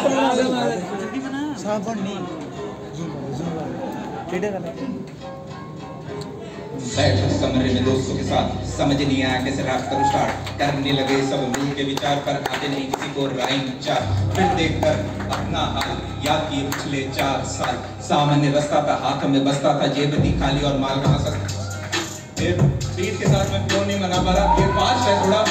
बैठ कमरे में दोस्तों के साथ, समझ नहीं आया कैसे रैप करूं स्टार्ट, करने लगे सब मिल के विचार पर, आते नहीं किसी को राइम चार, फिर देखकर अपना हाल याद किए पिछले 4 साल, सामान्य रास्ता था हाथ में बसता था, जेब थी खाली और माल कहाँ सस्ता, फिर बीट के साथ मैं क्यों नहीं मना पा रहा, ये फास्ट है थोड़ा